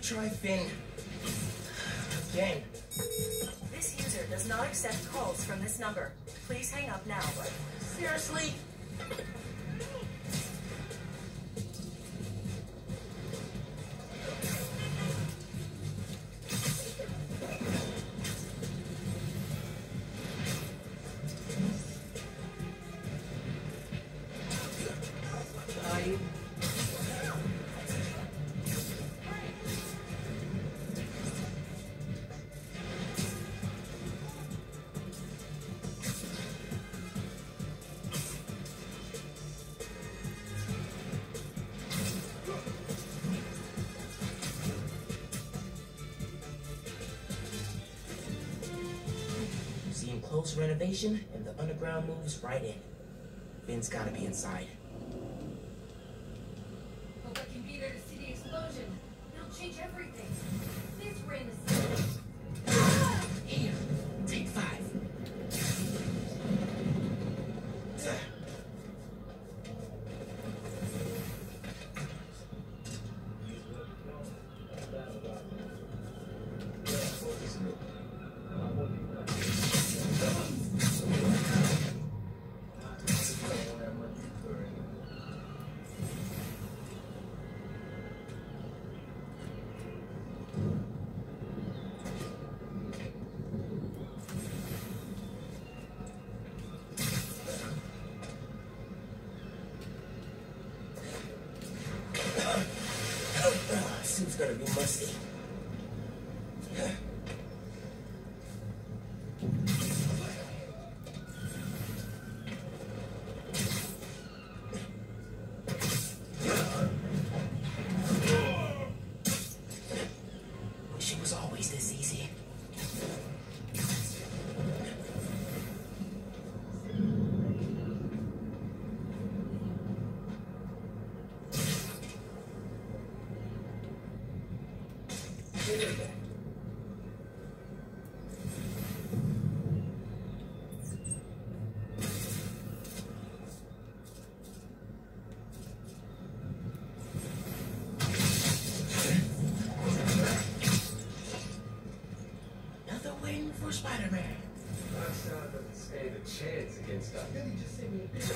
try Finn. Again. This user does not accept calls from this number. Please hang up now. Seriously? Close renovation, and the underground moves right in. Finn's gotta be inside. But what can be there to see the explosion? It'll change everything. This ring is... Here, take 5. Suit's gonna be musty. Wish it was always this easy. Another win for Spider-Man. Rockstar doesn't stand a chance against us. Then he just sent me a picture.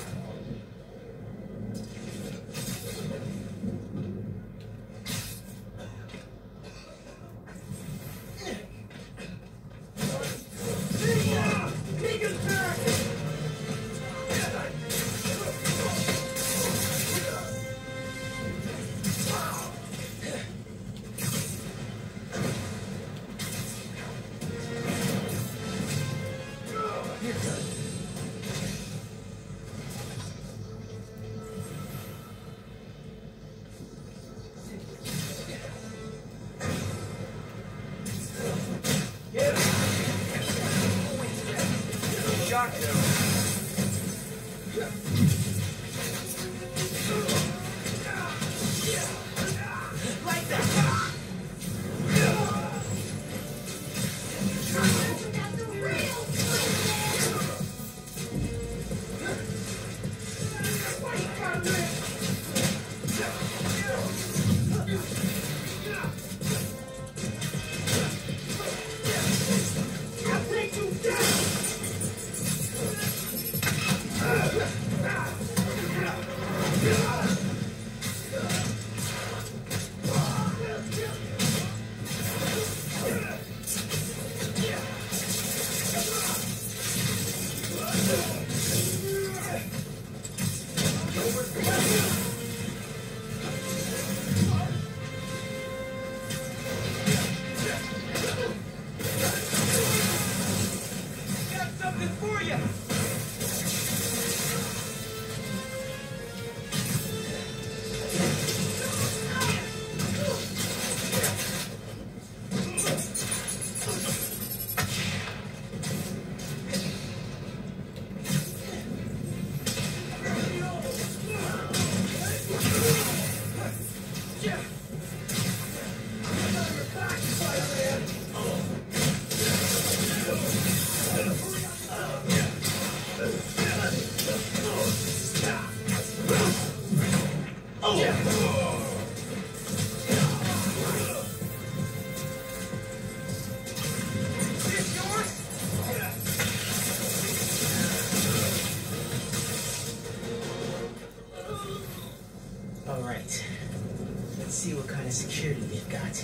security they've got.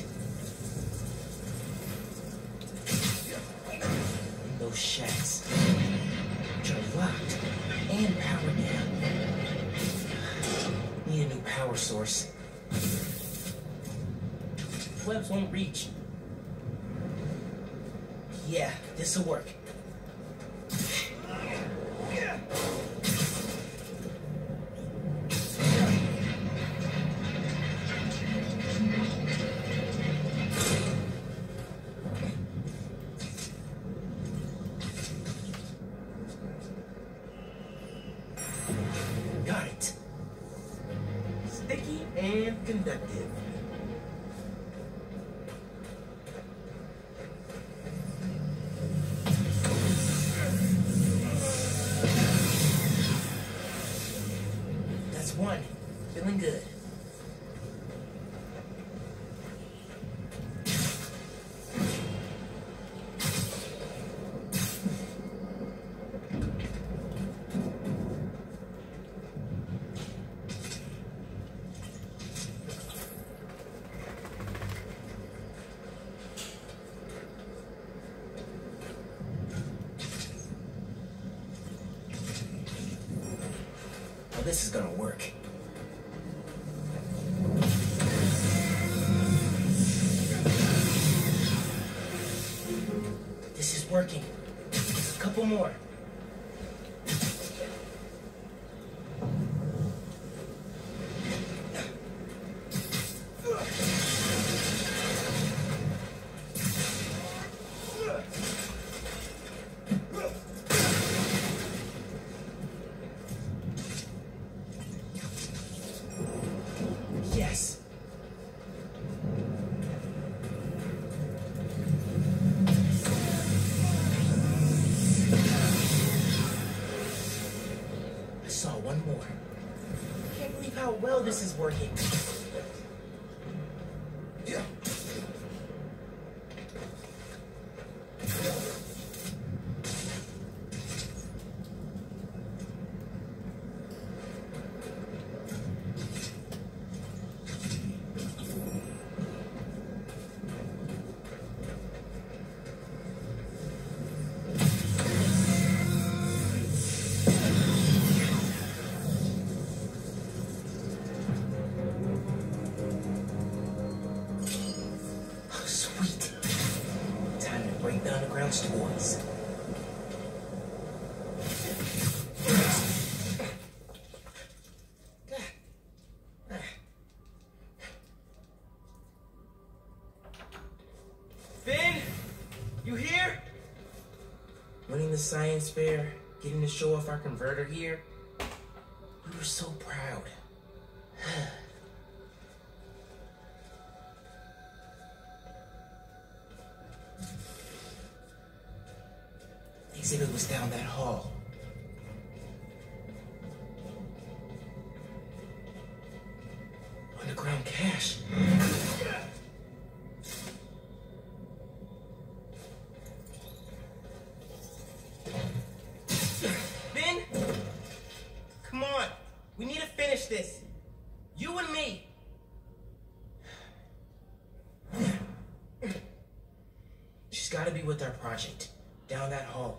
And those shacks, which are locked and powered down. Need a new power source. Webs won't reach. Yeah, this'll work. Got it. Sticky and conductive. That's one. Feeling good. Well, this is gonna work. This is working. A couple more. Yes. I saw one more. Can't believe how well this is working. Yeah. Sweet. Time to break the underground's toys. Finn, you here? Winning the science fair, getting to show off our converter here. We were so proud. The exhibit was down that hall. Underground cache. Ben? Come on. We need to finish this. You and me. She's got to be with our project. Down that hall.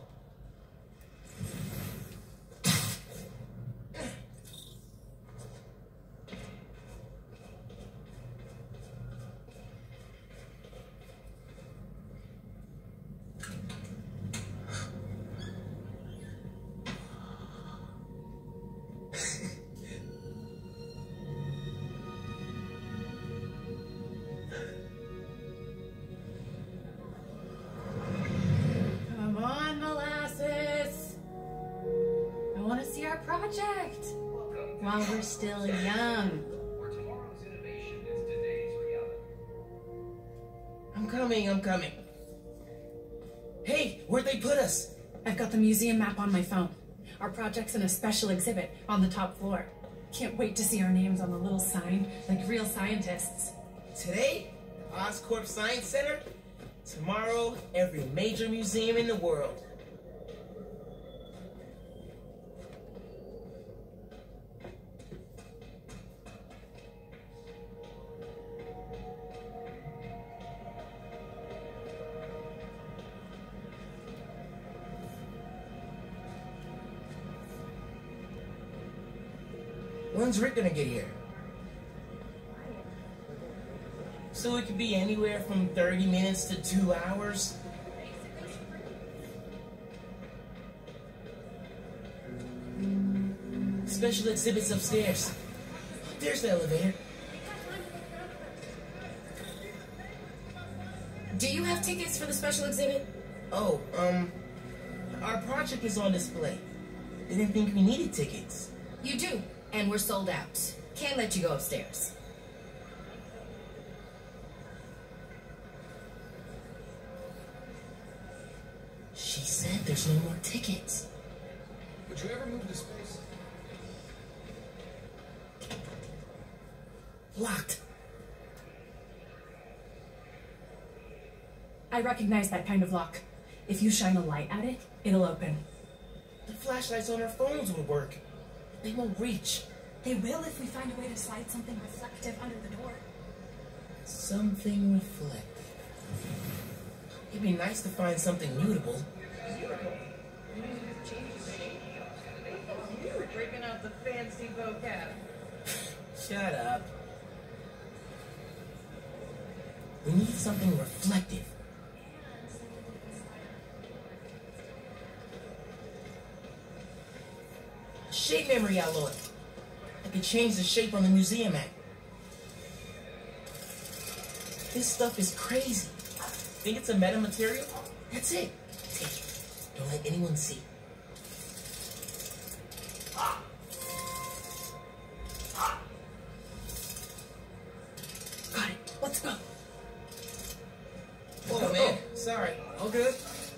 Come on, Molasses. I want to see our project while we're still young. Where tomorrow's innovation is today's reality. I'm coming. Hey, where'd they put us? I've got the museum map on my phone. Our project's in a special exhibit on the top floor. Can't wait to see our names on the little sign like real scientists. Today, Oscorp Science Center. Tomorrow, every major museum in the world. When's Rick gonna get here? So it could be anywhere from 30 minutes to 2 hours? Special exhibits upstairs. There's the elevator. Do you have tickets for the special exhibit? Oh, our project is on display. Didn't think we needed tickets. You do, and we're sold out. Can't let you go upstairs. She said there's no more tickets. Would you ever move to space? Locked. I recognize that kind of lock. If you shine a light at it, it'll open. The flashlights on our phones would work. They won't reach. They will if we find a way to slide something reflective under the door. Something reflective. It'd be nice to find something mutable. You were breaking out the fancy vocab. Shut up. We need something reflective. Shape memory alloy. I could change the shape on the museum map. This stuff is crazy. Think it's a metamaterial? That's it. Take it. Don't let anyone see. Got it. Let's go. Oh, man. Sorry. All good?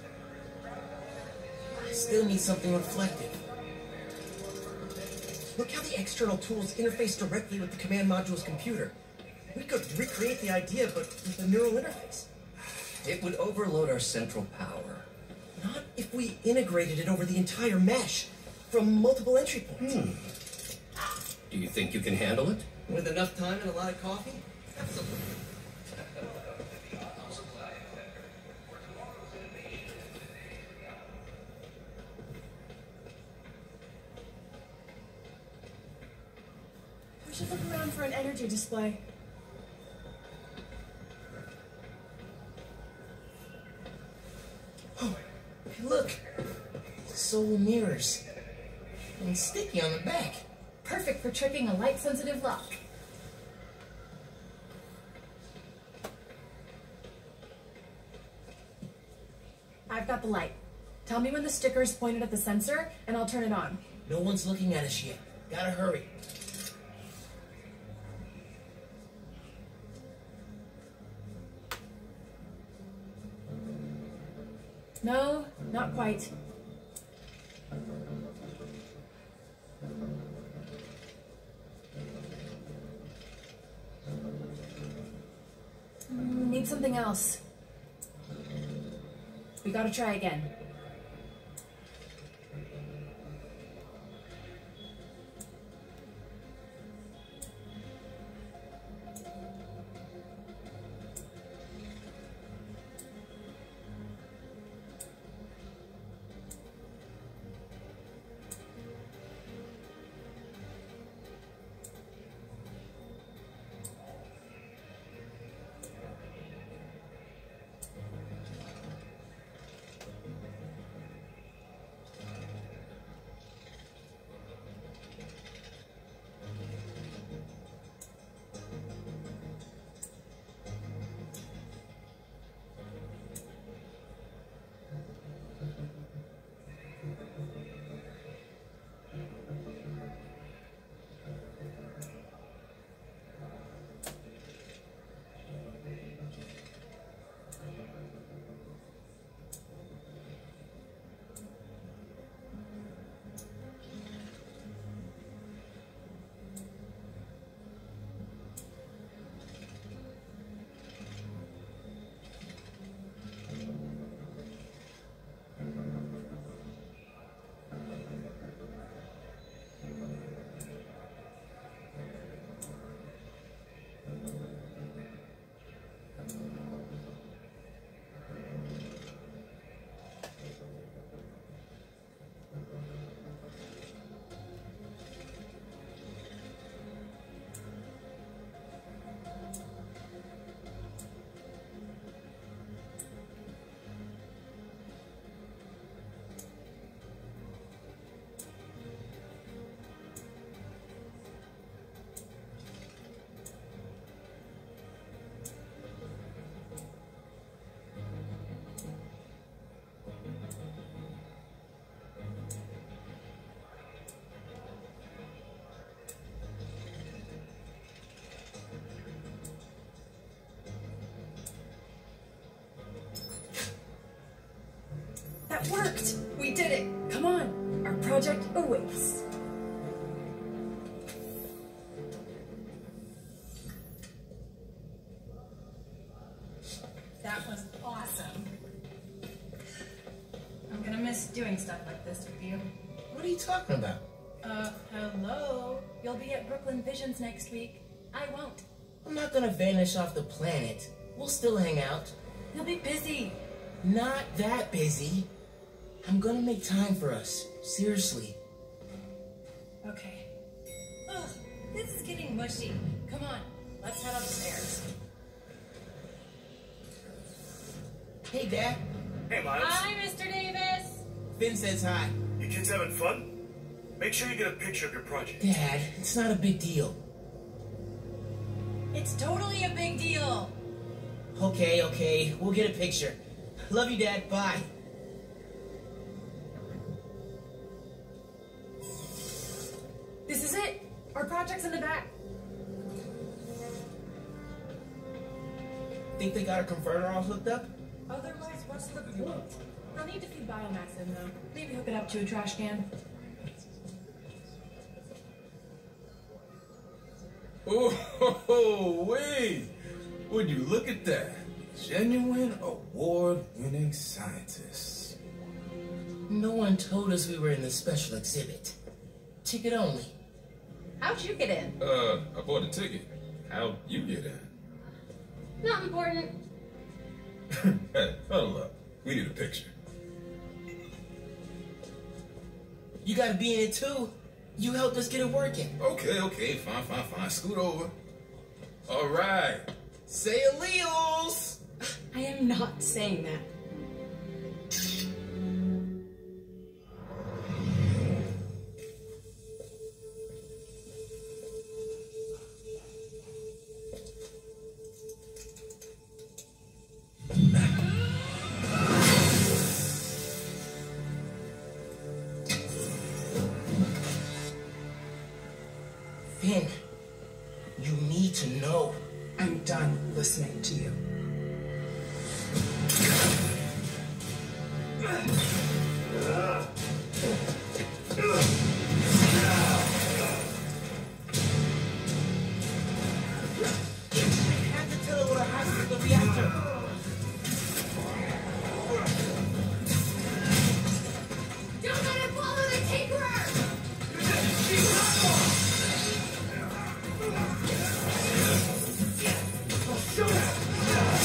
I still need something reflective. Look how the external tools interface directly with the command module's computer. We could recreate the idea, but with a neural interface. It would overload our central power. Not if we integrated it over the entire mesh, from multiple entry points. Do you think you can handle it? With enough time and a lot of coffee? Absolutely. We should look around for an energy display. Oh, hey, look. Soul mirrors. And sticky on the back. Perfect for tricking a light-sensitive lock. I've got the light. Tell me when the sticker's pointed at the sensor, and I'll turn it on. No one's looking at us yet. Gotta hurry. No, not quite. Need something else. We gotta try again. That worked! We did it! Come on! Our project awaits. That was awesome. I'm gonna miss doing stuff like this with you. What are you talking about? Hello? You'll be at Brooklyn Visions next week. I won't. I'm not gonna vanish off the planet. We'll still hang out. You'll be busy. Not that busy. I'm gonna make time for us. Seriously. Okay. Ugh, this is getting mushy. Come on, let's head upstairs. Hey, Dad. Hey, Miles. Hi, Mr. Davis. Finn says hi. You kids having fun? Make sure you get a picture of your project. Dad, it's not a big deal. It's totally a big deal. Okay. We'll get a picture. Love you, Dad. Bye. This is it. Our project's in the back. Think they got a converter all hooked up? Otherwise, what's the point? I'll need to feed biomass in, though. Maybe hook it up to a trash can. Oh, wait! Would you look at that? Genuine award-winning scientists. No one told us we were in the special exhibit. Ticket only. How'd you get in? I bought a ticket. How'd you get in? Not important. Hey, hold up. We need a picture. You gotta be in it too. You helped us get it working. Okay, fine. Scoot over. All right. Say alleles! I am not saying that. Finn, you need to know. I'm done listening to you. I have to tell her what happens to the reactor. Don't let him follow the Tinkerer! Shoot!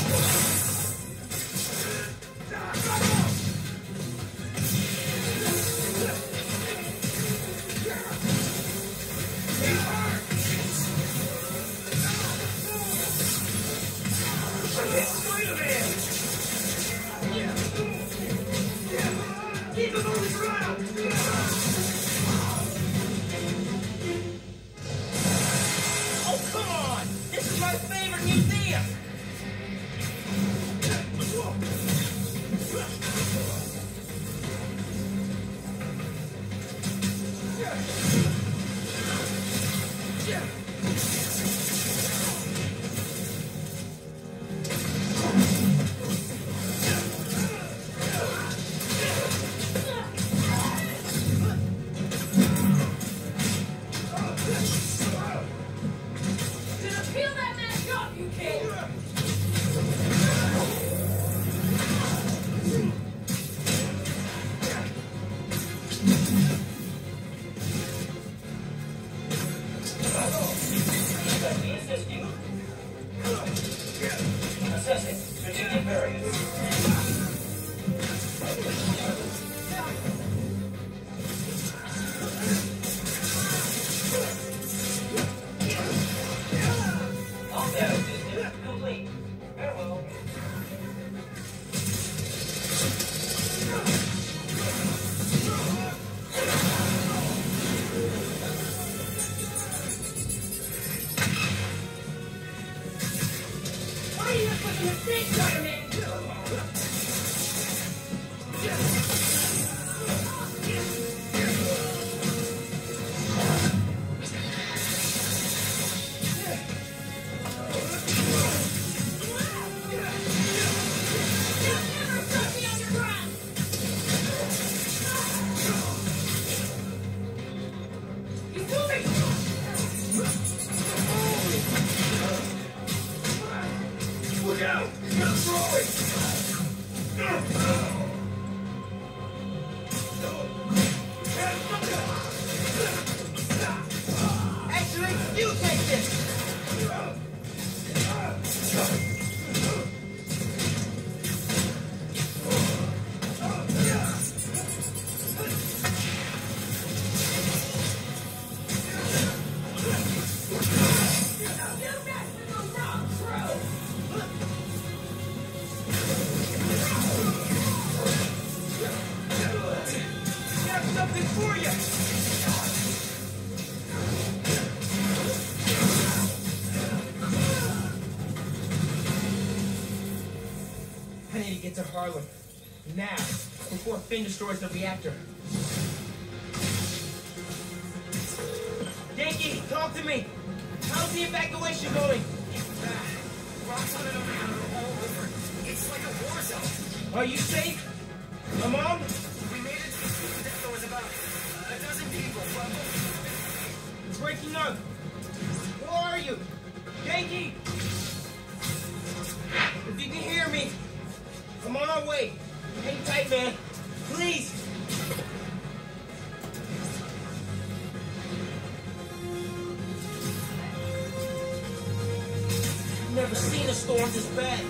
get to Harlem. Now, before Finn destroys the reactor. Yankee, talk to me! How's the evacuation going? Rocks on it all over. It's like a war zone. Are you safe? Mom? We made it. There was about a dozen people. It's breaking up. Where are you? Yankee! If you can hear me, I'm on our way. Hang tight, man. Please! I've never seen a storm this bad.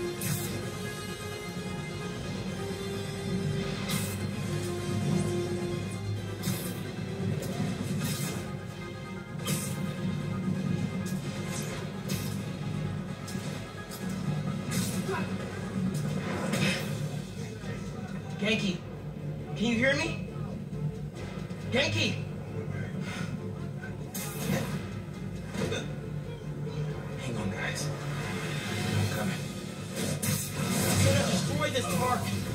Genki, can you hear me? Genki! Hang on, guys. I'm coming. I'm gonna destroy this park.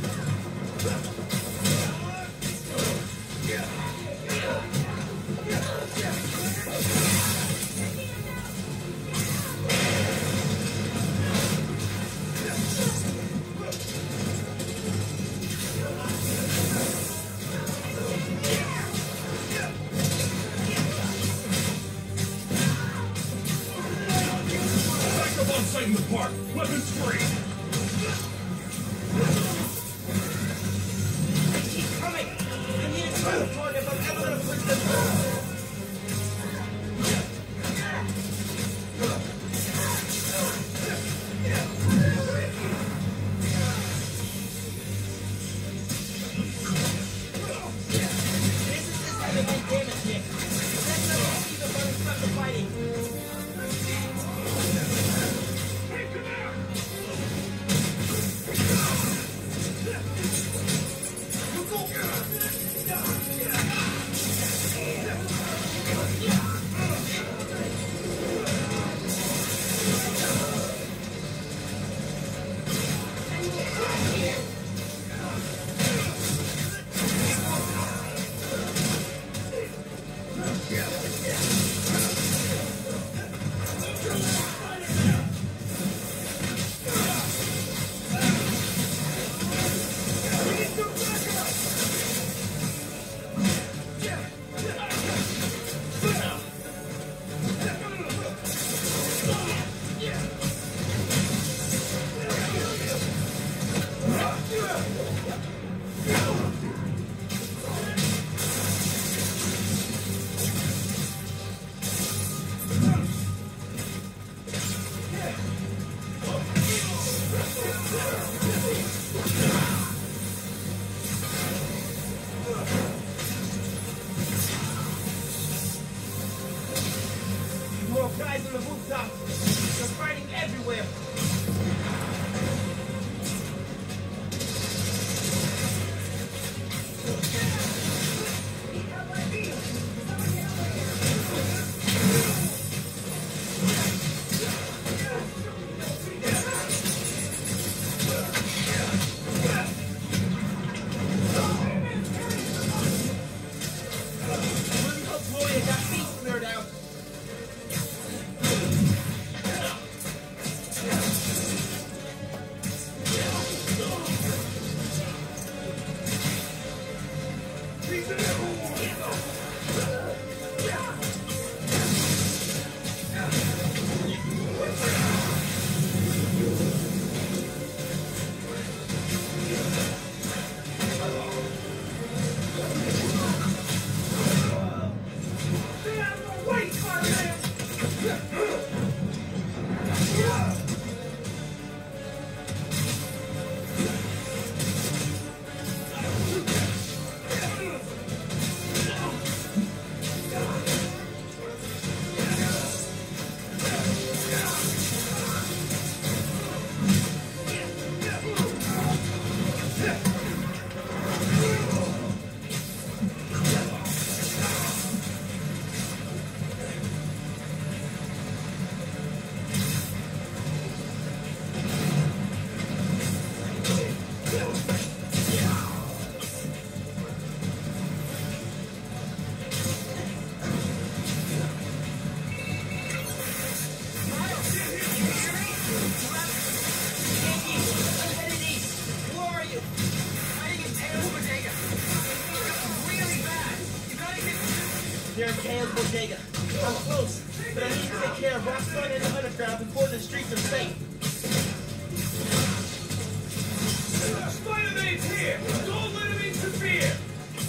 In the park, weapons free. They keep coming. I need a trailer target if I'm ever gonna push them through. This is just having been damaged, Nick. That's not even the running stuff of fighting. Take them out! Dan's bodega. I'm close, but I need to take care of Roxxon in the underground before the streets are safe. Spider-Man's here! Don't let him interfere!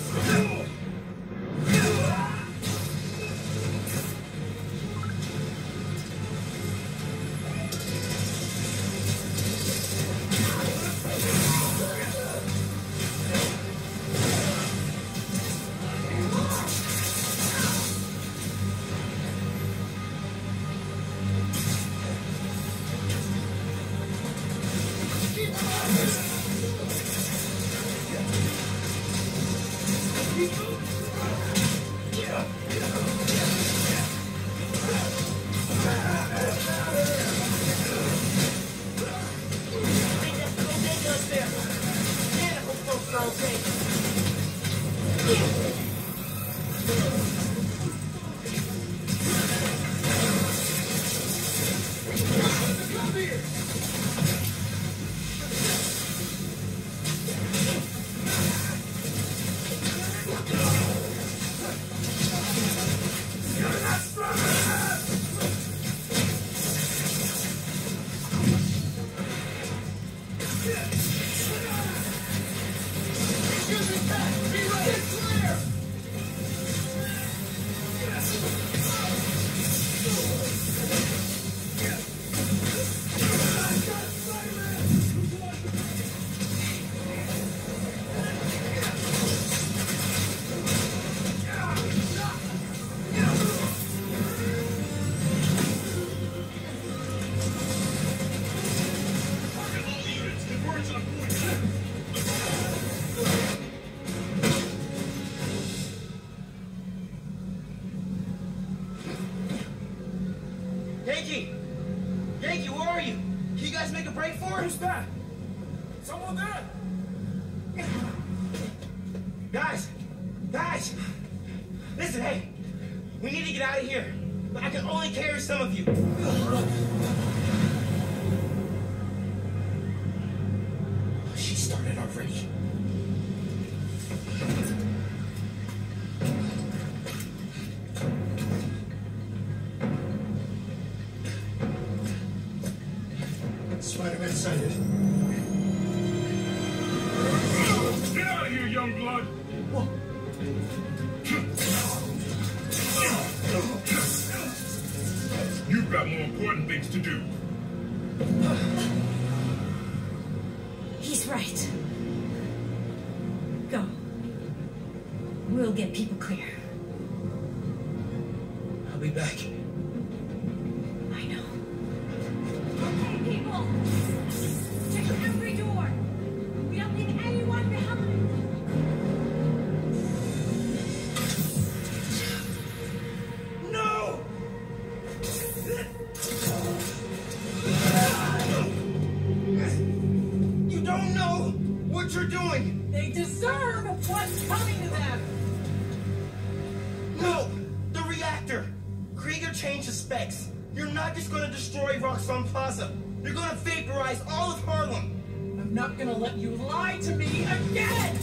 Yankee, where are you? Can you guys make a break for it? Who's that? Someone there? Guys! Listen, hey, we need to get out of here. But I can only carry some of you. She started already. Spider-Man sighted. Get out of here, young blood! You've got more important things to do. He's right. Go. We'll get people clear. I'll be back. I know. Hey, people! Check every door! We don't leave anyone behind! No! You don't know what you're doing! They deserve what's coming to them! No! The reactor! Krieger changed the specs. You're not just gonna destroy Roxxon Plaza. You're gonna vaporize all of Harlem. I'm not gonna let you lie to me again!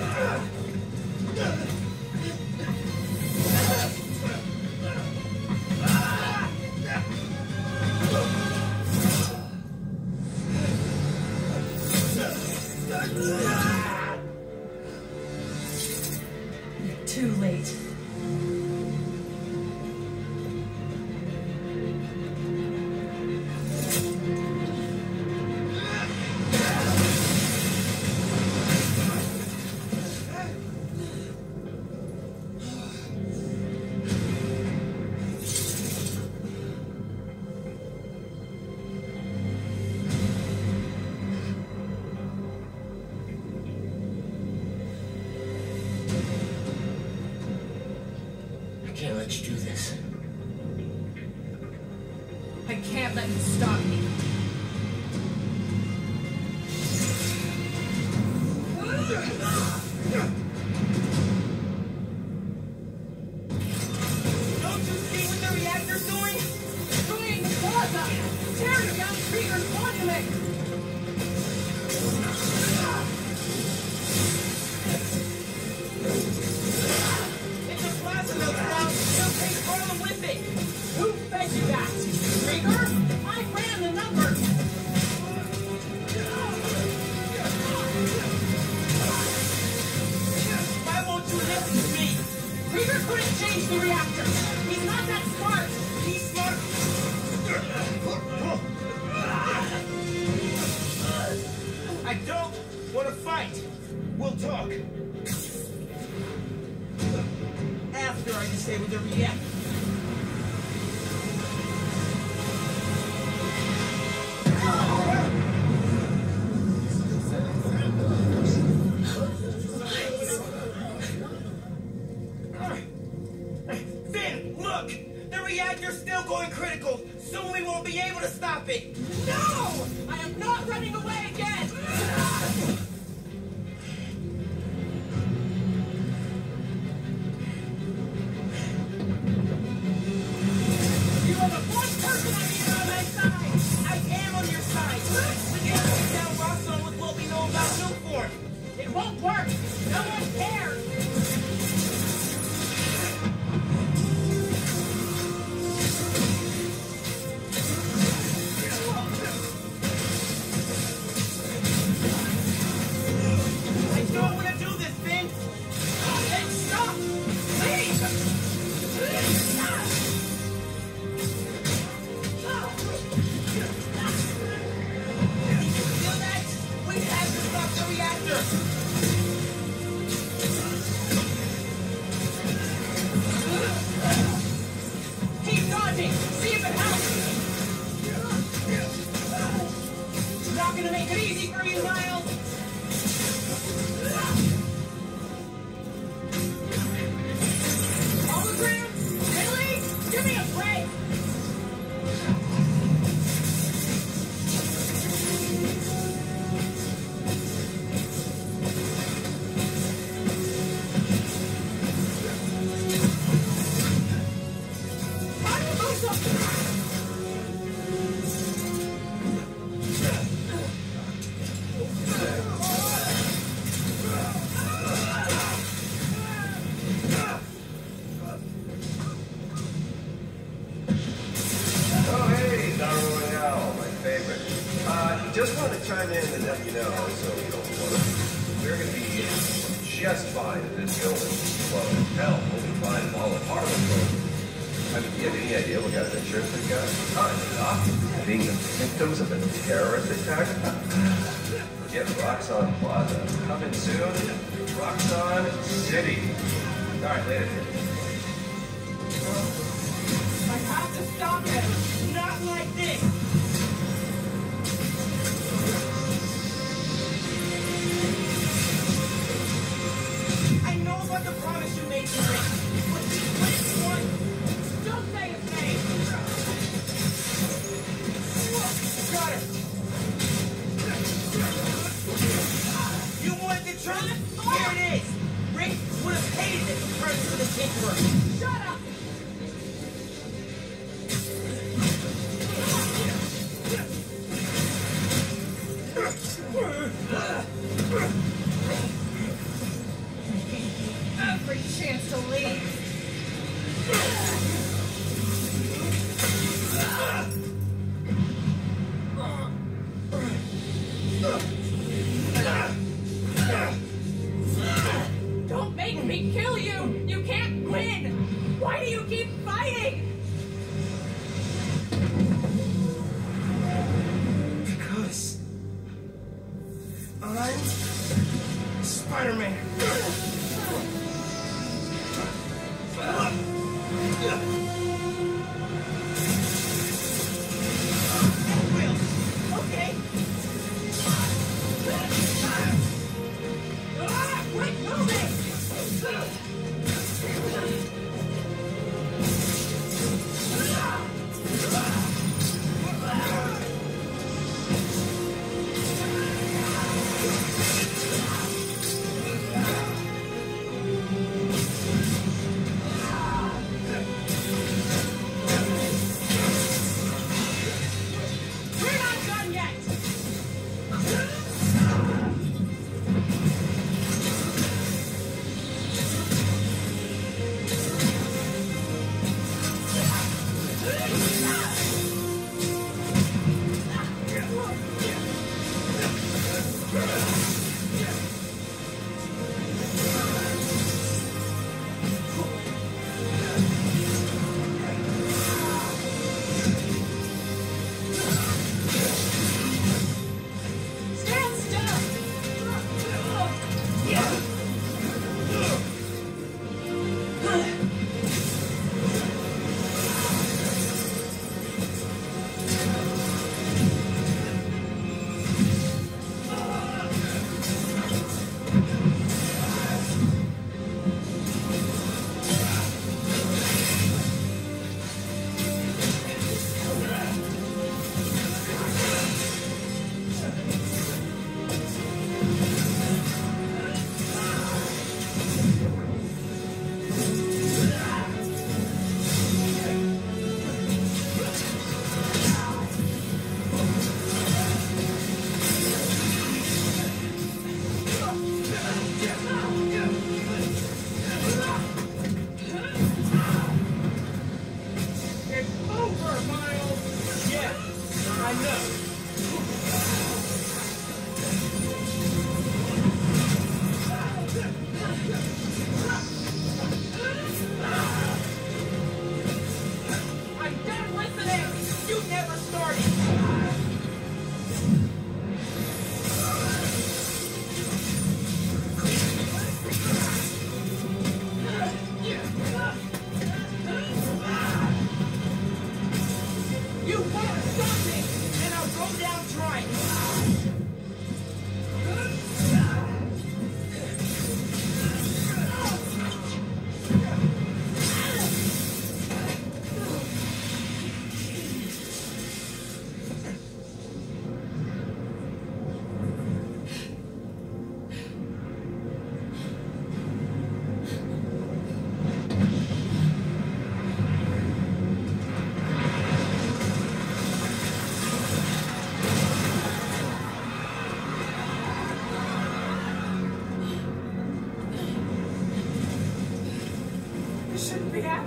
You're too late. I can't let you do this. I can't let you stop me. Don't you see what the reactor's doing? Destroying the plaza! Tearing down Krieger's monument! If the plaza melts down, change the reactor. He's not that smart. He's smart. I don't want to fight. We'll talk. After I disable the reactor. Finn, look! The reactor's still going critical. Soon we won't be able to stop it. No! I am not running away again! You are the one person I need on my side! I am on your side! We can't take down Roxxon with what we know about Nuform! It won't work! No one cares! I don't want to do this, Finn! Hey, stop! Please! Feel that? We have to stop the reactor! Keep dodging! See if it helps! Not gonna make it easy for you, Miles! Hologram? Really? Give me a break! How do you move something? Oh, hey, Battle Royale, my favorite. Just wanted to chime in and let you know, so you don't worry. We're going to be just fine in this building. Well, hell, we'll be fine in all of Harlem. I mean, do you have any idea what kind of insurance we've got? Enough being the victims of a terrorist attack? Forget Roxxon Plaza. Coming soon, Roxxon City. All right, later. I have to stop him! Not like this! I know about the promise you made to Rick, but which one? Don't say his name! Got her! You wanted the truth? Here it is! Rick would have hated it to turn to the Tinkerer! Shut up! Every chance to leave. Don't make me kill you! You can't win! Why do you keep fighting? Because I'm Spider-Man. Okay. Quit moving!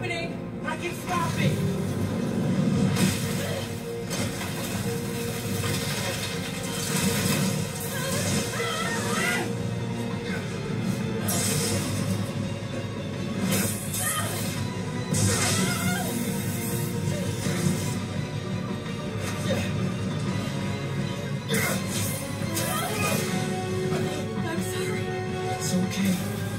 happening! I can stop it! I'm sorry. It's okay.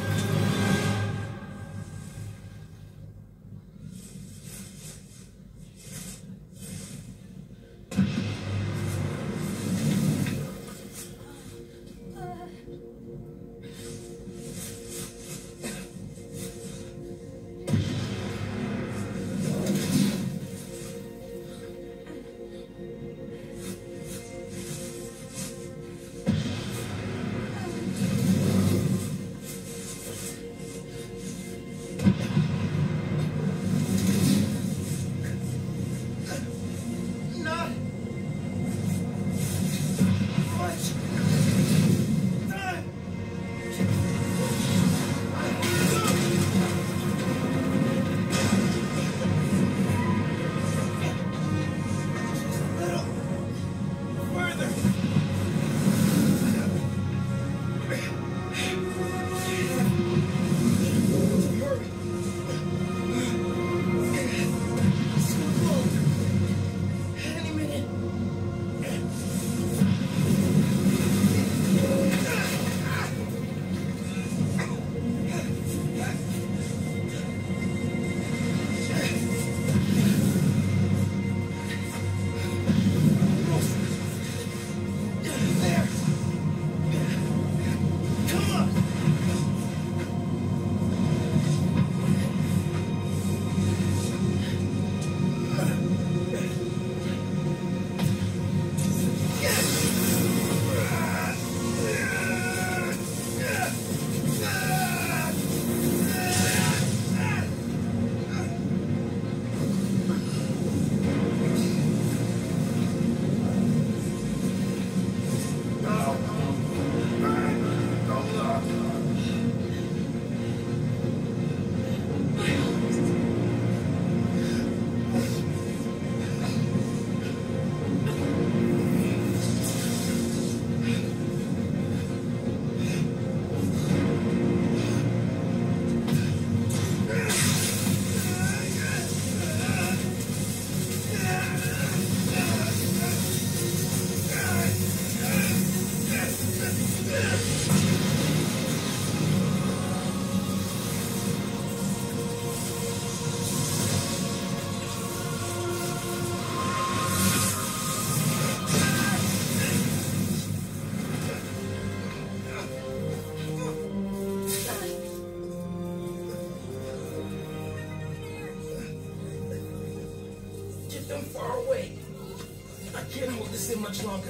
Not much time. A little further. Hurry. It's so cold. Any minute. There. Come on. Get them far away. I can't hold this in much longer.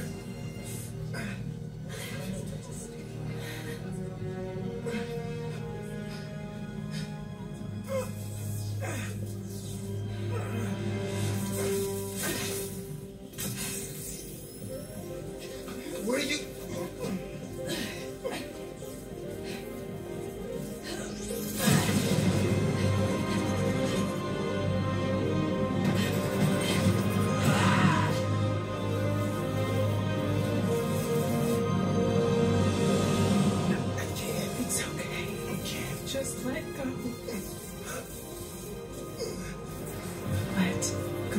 Where are you? It's okay. Just let go. Let go.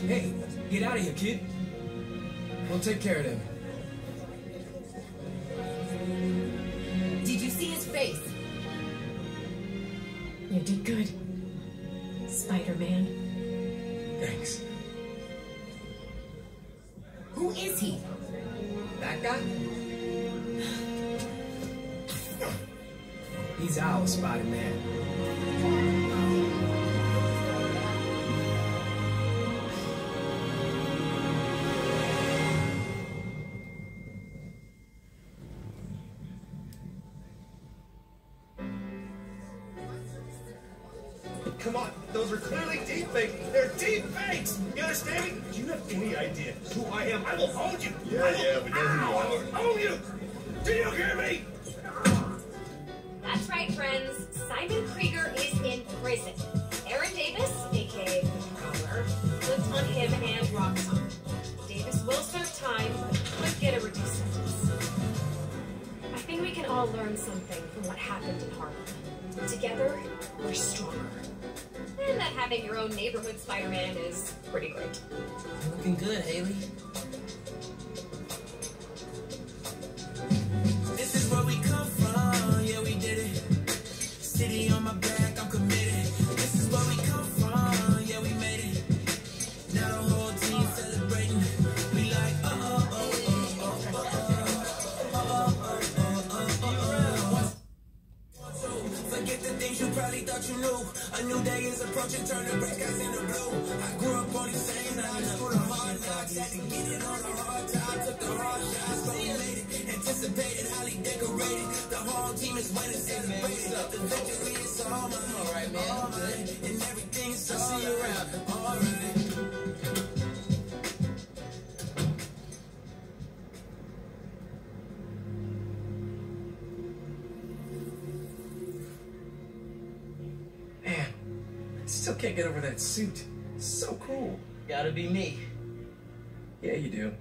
Hey, get out of here, kid. We'll take care of them. Did you see his face? You did good, Spider-Man. Thanks. Who is he? That guy? He's our Spider-Man. Come on, those are clearly deepfakes. They're deepfakes. You understand me? Do you have any idea who I am? I will own you. Yeah, we know who you are. I will own you. Do you hear me? That's right, friends. Simon Krieger is in prison. Aaron Davis, aka Prowler, lives on him and Roxxon. Davis will serve time, but could get a reduced sentence. I think we can all learn something from what happened in Harlem. Together, we're stronger. And that having your own neighborhood Spider-Man is pretty great. Looking good, Haley. This is where we come from, yeah, we did it. City on my back, I'm committed. This is where we come from, yeah, we made it. Now the whole team celebrating. We like, forget the things you probably thought you knew. A new day is approaching, turn the red guys into blue. I grew up on these same lines, through the hard knocks. Had to get it on the hard time, took the hard shots, but we made it. Anticipated, highly decorated. The whole team is winning, celebrated. The victory is all mine. Alright, man, I'm good. And everything is all see you around. Alright. Man, I still can't get over that suit. It's so cool. Gotta be me. Yeah, you do.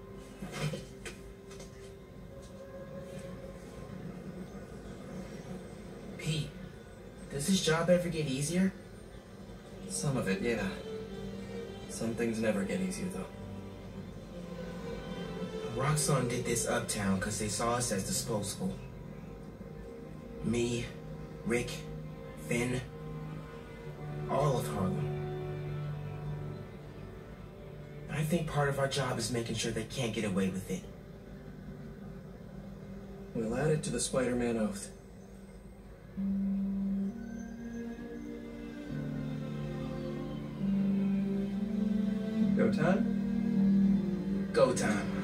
Pete, does this job ever get easier? Some of it, yeah. Some things never get easier, though. Roxxon did this uptown because they saw us as disposable. Me, Rick, Finn, all of Harlem. I think part of our job is making sure they can't get away with it. We'll add it to the Spider-Man oath. Go time? Go time.